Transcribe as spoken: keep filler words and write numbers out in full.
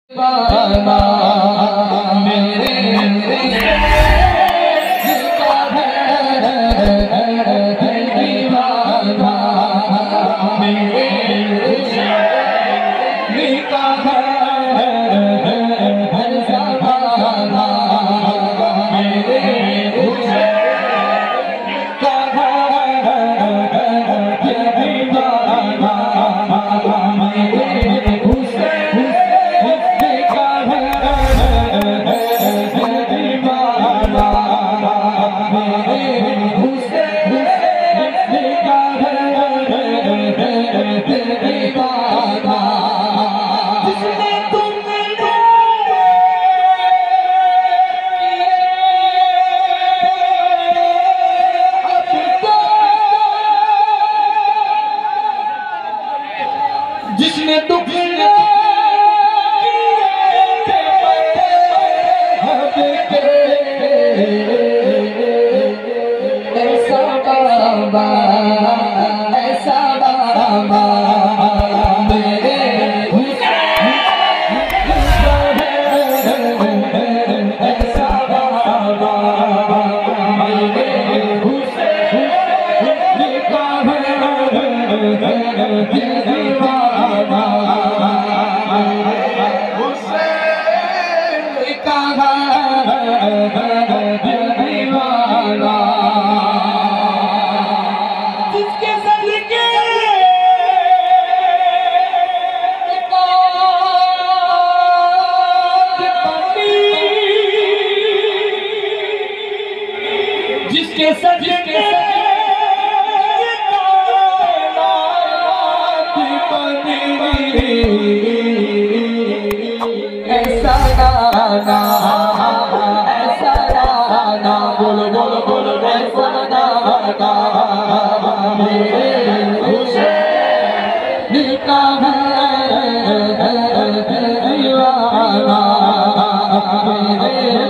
बाबा मेरे का है दीवाना मेरे का है हर ज़माना मेरे का है दीवाना मेरे जिसने दुख ऐसा बाबा ऐसा बाबा मेरे ऐसा बाबा जिसके सदके जिसके सदके ऐसा गाना ऐसा गाना बोलो बोलो बोलो ऐसा गाना मेरे का है दीवाना मेरे